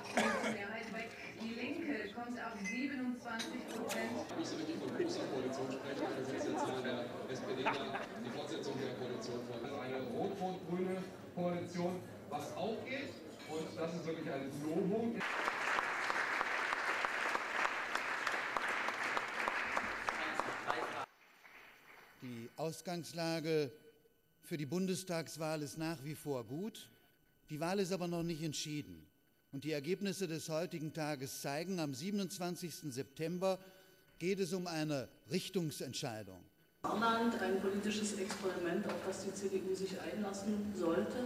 Mehrheit weg. Die Linke kommt auf 27%. Nicht so richtig von großer Koalition sprechen, wir sind jetzt in der SPD die Fortsetzung der Koalition von eine rot-rot-grüne Koalition, was auch geht, und das ist wirklich ein Novum. Die Ausgangslage für die Bundestagswahl ist nach wie vor gut. Die Wahl ist aber noch nicht entschieden. Und die Ergebnisse des heutigen Tages zeigen, am 27. September geht es um eine Richtungsentscheidung. Saarland ein politisches Experiment, auf das die CDU sich einlassen sollte?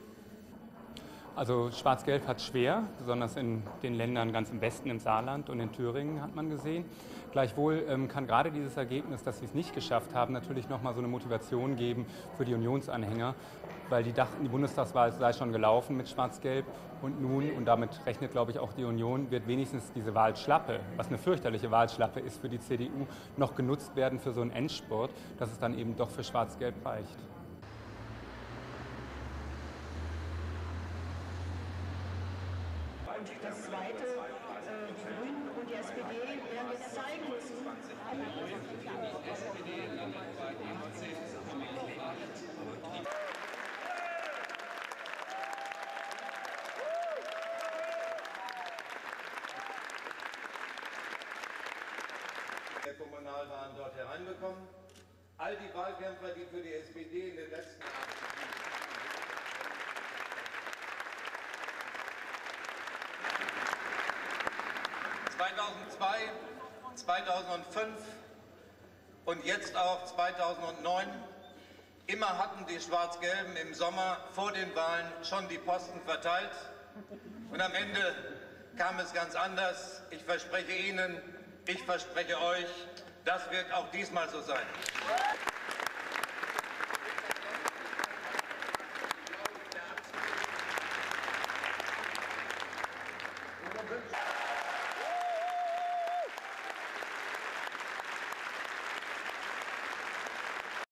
Also Schwarz-Gelb hat schwer, besonders in den Ländern ganz im Westen, im Saarland und in Thüringen hat man gesehen. Gleichwohl kann gerade dieses Ergebnis, dass sie es nicht geschafft haben, natürlich nochmal so eine Motivation geben für die Unionsanhänger, weil die dachten, die Bundestagswahl sei schon gelaufen mit Schwarz-Gelb und nun, und damit rechnet, glaube ich, auch die Union, wird wenigstens diese Wahlschlappe, was eine fürchterliche Wahlschlappe ist für die CDU, noch genutzt werden für so einen Endspurt, dass es dann eben doch für Schwarz-Gelb reicht. Und das Zweite, die Grünen und die SPD werden jetzt zeigen müssen. Der Kommunalwahlen dort hereinbekommen. All die Wahlkämpfer, die für die SPD in den letzten Jahren 2002, 2005 und jetzt auch 2009. Immer hatten die Schwarz-Gelben im Sommer vor den Wahlen schon die Posten verteilt. Und am Ende kam es ganz anders. Ich verspreche Ihnen, ich verspreche euch, das wird auch diesmal so sein.